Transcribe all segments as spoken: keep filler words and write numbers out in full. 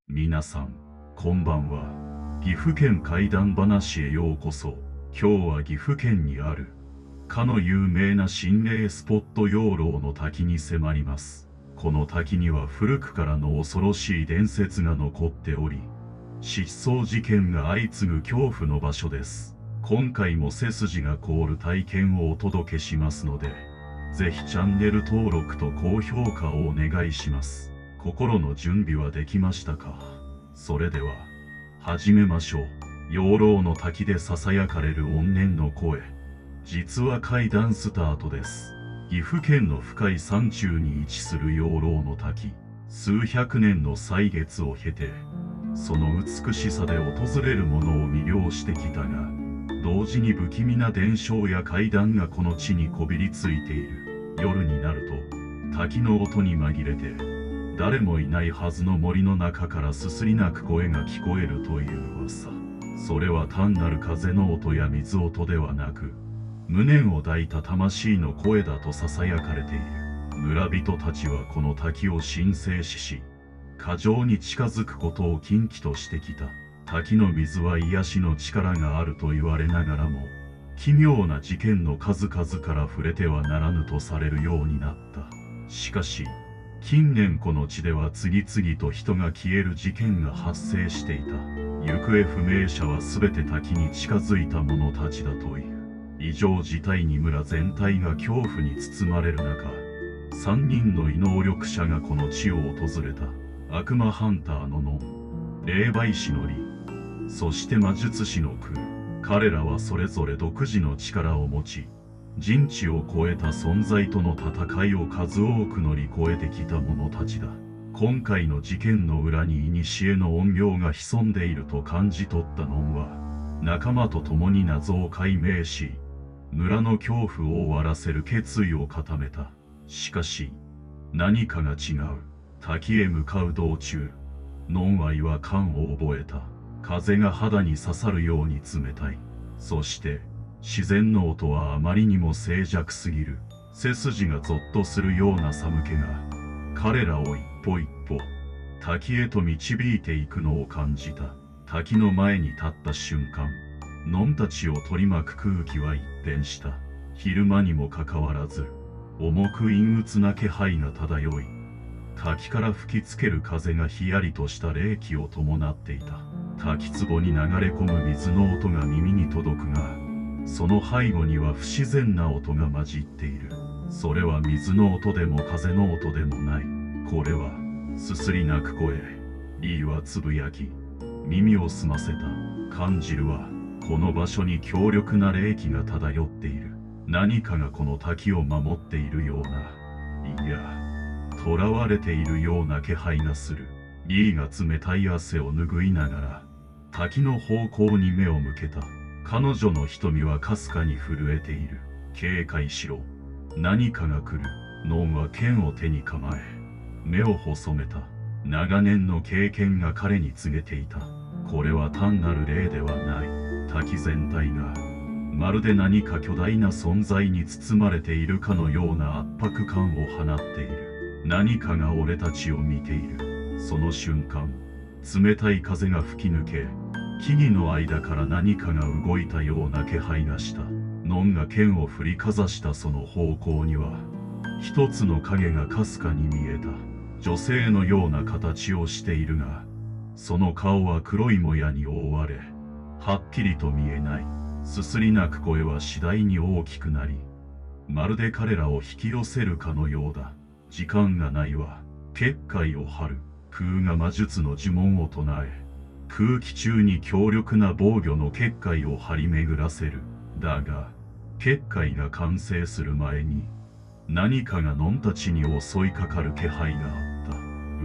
皆さん、こんばんは。岐阜県怪談話へようこそ。今日は岐阜県にある、かの有名な心霊スポット養老の滝に迫ります。この滝には古くからの恐ろしい伝説が残っており、失踪事件が相次ぐ恐怖の場所です。今回も背筋が凍る体験をお届けしますので、ぜひチャンネル登録と高評価をお願いします。心の準備はできましたか？それでは、始めましょう。養老の滝で囁かれる怨念の声。実は怪談スタートです。岐阜県の深い山中に位置する養老の滝。数百年の歳月を経て、その美しさで訪れる者を魅了してきたが、同時に不気味な伝承や怪談がこの地にこびりついている。夜になると、滝の音に紛れて、誰もいないはずの森の中からすすり泣く声が聞こえるという噂。それは単なる風の音や水音ではなく、無念を抱いた魂の声だと囁かれている。村人たちはこの滝を神聖視し、過剰に近づくことを禁忌としてきた。滝の水は癒しの力があると言われながらも、奇妙な事件の数々から触れてはならぬとされるようになった。しかし、近年この地では次々と人が消える事件が発生していた。行方不明者は全て滝に近づいた者たちだという。異常事態に村全体が恐怖に包まれる中、三人の異能力者がこの地を訪れた。悪魔ハンターのノン、霊媒師のリ、そして魔術師のクー。彼らはそれぞれ独自の力を持ち、人知を超えた存在との戦いを数多く乗り越えてきた者たちだ。今回の事件の裏に古の怨霊が潜んでいると感じ取ったノンは、仲間と共に謎を解明し、村の恐怖を終わらせる決意を固めた。しかし、何かが違う。滝へ向かう道中、ノンは違和感を覚えた。風が肌に刺さるように冷たい。そして、自然の音はあまりにも静寂すぎる。背筋がゾッとするような寒気が、彼らを一歩一歩、滝へと導いていくのを感じた。滝の前に立った瞬間、ノンたちを取り巻く空気は一変した。昼間にもかかわらず、重く陰鬱な気配が漂い、滝から吹きつける風がひやりとした冷気を伴っていた。滝壺に流れ込む水の音が耳に届くが、その背後には不自然な音が混じっている。それは水の音でも風の音でもない。これは、すすり泣く声。リーはつぶやき、耳を澄ませた。感じるは、この場所に強力な霊気が漂っている。何かがこの滝を守っているような、いや、囚われているような気配がする。リーが冷たい汗を拭いながら、滝の方向に目を向けた。彼女の瞳はかすかに震えている。警戒しろ。何かが来る。ノンは剣を手に構え、目を細めた。長年の経験が彼に告げていた。これは単なる霊ではない。滝全体が、まるで何か巨大な存在に包まれているかのような圧迫感を放っている。何かが俺たちを見ている。その瞬間、冷たい風が吹き抜け、木々の間から何かが動いたような気配がした。ノンが剣を振りかざしたその方向には、一つの影がかすかに見えた。女性のような形をしているが、その顔は黒いもやに覆われ、はっきりと見えない。すすり泣く声は次第に大きくなり、まるで彼らを引き寄せるかのようだ。時間がないわ。結界を張る。クーが魔術の呪文を唱え、空気中に強力な防御の結界を張り巡らせる。だが、結界が完成する前に、何かがノンたちに襲いかかる気配があった。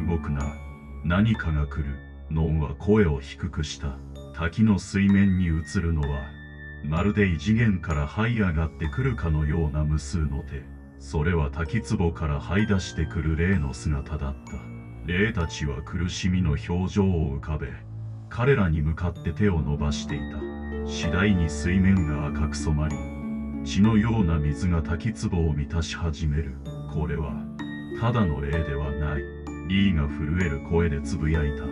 動くな。何かが来る。ノンは声を低くした。滝の水面に映るのは、まるで異次元から這い上がってくるかのような無数の手。それは滝壺から這い出してくる霊の姿だった。霊たちは苦しみの表情を浮かべ、彼らに向かって手を伸ばしていた。次第に水面が赤く染まり、血のような水が滝壺を満たし始める。これは、ただの霊ではない。リーが震える声でつぶやいた。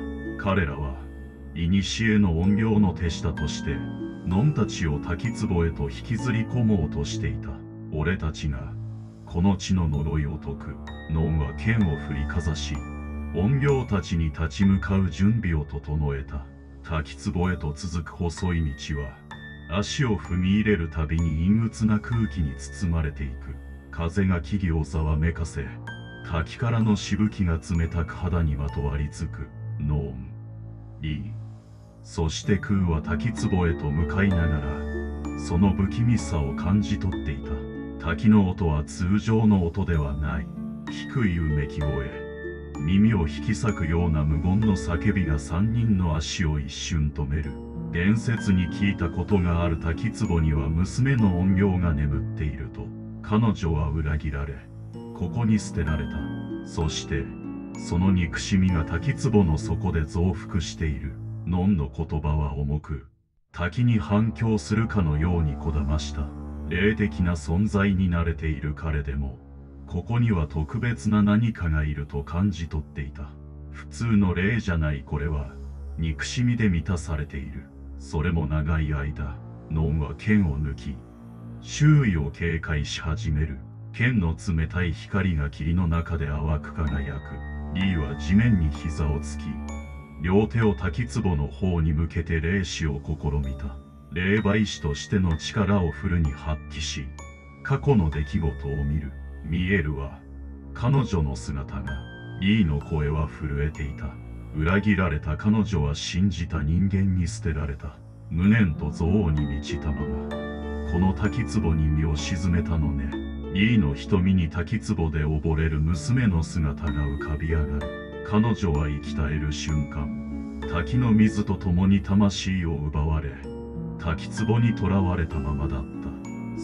彼らは古の怨霊の手下としてノンたちを滝壺へと引きずり込もうとしていた。俺たちがこの地の呪いを解く。ノンは剣を振りかざし、怨霊たちに立ち向かう準備を整えた。滝壺へと続く細い道は足を踏み入れるたびに陰鬱な空気に包まれていく。風が木々をざわめかせ、滝からのしぶきが冷たく肌にまとわりつく。ノン、リー、そしてクーは滝壺へと向かいながらその不気味さを感じ取っていた。滝の音は通常の音ではない。低いうめき声、耳を引き裂くような無言の叫びが三人の足を一瞬止める。伝説に聞いたことがある滝壺には娘の怨霊が眠っていると。彼女は裏切られここに捨てられた。そしてその憎しみが滝壺の底で増幅している。ノンの言葉は重く滝に反響するかのようにこだました。霊的な存在に慣れている彼でもここには特別な何かがいると感じ取っていた。普通の霊じゃない。これは憎しみで満たされている。それも長い間。ノンは剣を抜き周囲を警戒し始める。剣の冷たい光が霧の中で淡く輝く。リーは地面に膝をつき両手を滝壺の方に向けて霊視を試みた。霊媒師としての力をフルに発揮し過去の出来事を見る。見えるは彼女の姿が。リーの声は震えていた。裏切られた彼女は信じた人間に捨てられた。無念と憎悪に満ちたままこの滝壺に身を沈めたのね。リーの瞳に滝壺で溺れる娘の姿が浮かび上がる。彼女は生き絶える瞬間、滝の水と共に魂を奪われ滝壺に囚われたままだった。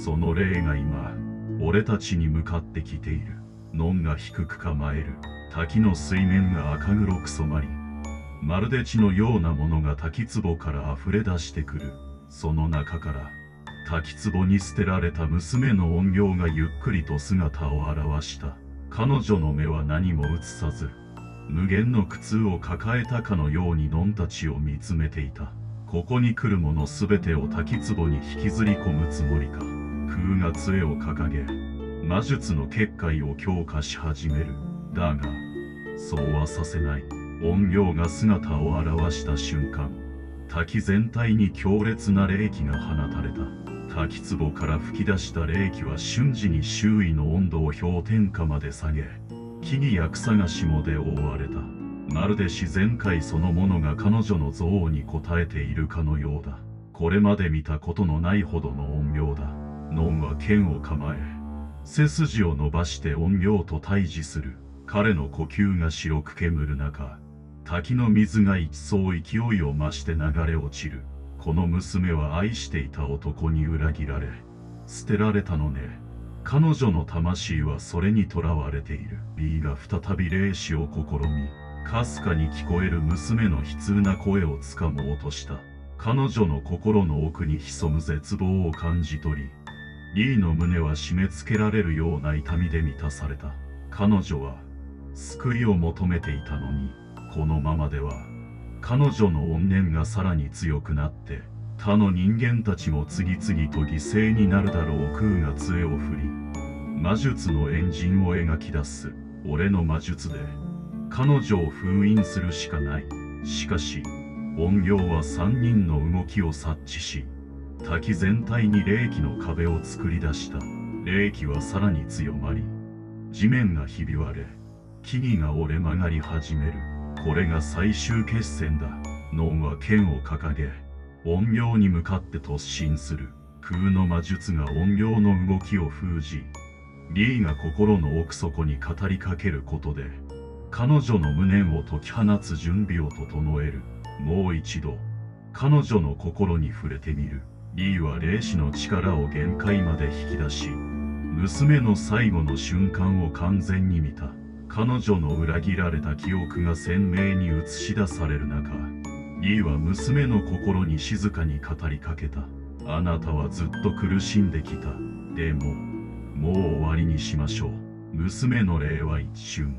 その霊が今俺たちに向かってきている。ノンが低く構える。滝の水面が赤黒く染まりまるで血のようなものが滝壺から溢れ出してくる。その中から滝壺に捨てられた娘の怨霊がゆっくりと姿を現した。彼女の目は何も映さず無限の苦痛を抱えたかのようにノンたちを見つめていた。ここに来るものすべてを滝壺に引きずり込むつもりか。空が杖を掲げ魔術の結界を強化し始める。だがそうはさせない。怨霊が姿を現した瞬間、滝全体に強烈な霊気が放たれた。滝壺から吹き出した霊気は瞬時に周囲の温度を氷点下まで下げ木々や草が霜で覆われた。まるで自然界そのものが彼女の憎悪に応えているかのようだ。これまで見たことのないほどの怨霊だ。ノンは剣を構え背筋を伸ばして怨霊と対峙する。彼の呼吸が白く煙る中、滝の水が一層勢いを増して流れ落ちる。この娘は愛していた男に裏切られ捨てられたのね。彼女の魂はそれにとらわれている。リーが再び霊視を試みかすかに聞こえる娘の悲痛な声をつかもうとした。彼女の心の奥に潜む絶望を感じ取りリーの胸は締め付けられるような痛みで満たされた。彼女は救いを求めていたのにこのままでは彼女の怨念がさらに強くなって他の人間たちも次々と犠牲になるだろう。空が杖を振り魔術のエンジンを描き出す。俺の魔術で彼女を封印するしかない。しかし怨霊は三人の動きを察知し滝全体に霊気の壁を作り出した。霊気はさらに強まり地面がひび割れ木々が折れ曲がり始める。これが最終決戦だ。ノンは剣を掲げ怨霊に向かって突進する。空の魔術が怨霊の動きを封じリーが心の奥底に語りかけることで彼女の無念を解き放つ準備を整える。もう一度彼女の心に触れてみる。リーは霊視の力を限界まで引き出し娘の最後の瞬間を完全に見た。彼女の裏切られた記憶が鮮明に映し出される中、リーは娘の心に静かに語りかけた。あなたはずっと苦しんできた。でももう終わりにしましょう。娘の霊は一瞬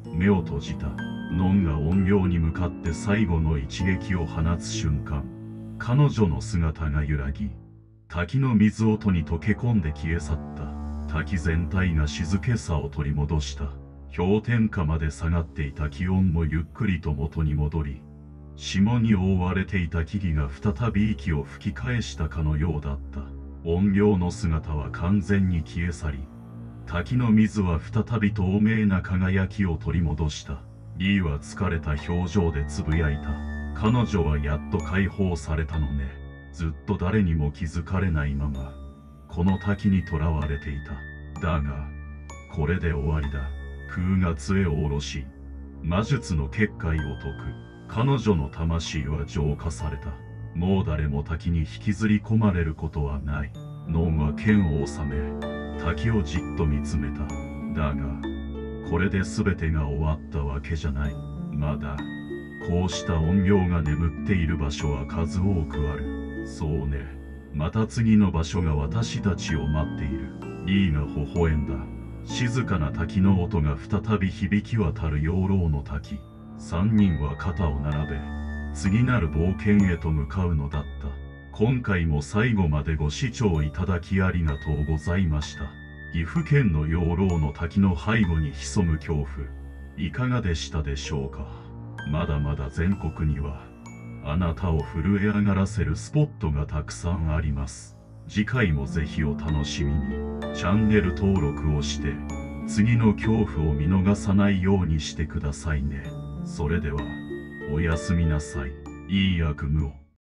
目を閉じた。ノンが陰陽に向かって最後の一撃を放つ瞬間、彼女の姿が揺らぎ、滝の水音に溶け込んで消え去った。滝全体が静けさを取り戻した。氷点下まで下がっていた気温もゆっくりと元に戻り、霜に覆われていた木々が再び息を吹き返したかのようだった。陰陽の姿は完全に消え去り、滝の水は再び透明な輝きを取り戻した。リーは疲れた表情でつぶやいた。彼女はやっと解放されたのね。ずっと誰にも気づかれないまま、この滝に囚われていた。だが、これで終わりだ。空が杖を下ろし、魔術の結界を解く。彼女の魂は浄化された。もう誰も滝に引きずり込まれることはない。ノンは剣を収め、滝をじっと見つめた。だが、これで全てが終わったわけじゃない。まだ、こうした陰陽が眠っている場所は数多くある。そうね。また次の場所が私たちを待っている。リーが微笑んだ。静かな滝の音が再び響き渡る養老の滝。三人は肩を並べ、次なる冒険へと向かうのだった。今回も最後までご視聴いただきありがとうございました。岐阜県の養老の滝の背後に潜む恐怖、いかがでしたでしょうか。まだまだ全国には、あなたを震え上がらせるスポットがたくさんあります。次回もぜひお楽しみに。チャンネル登録をして、次の恐怖を見逃さないようにしてくださいね。それでは、おやすみなさい。いい悪夢を。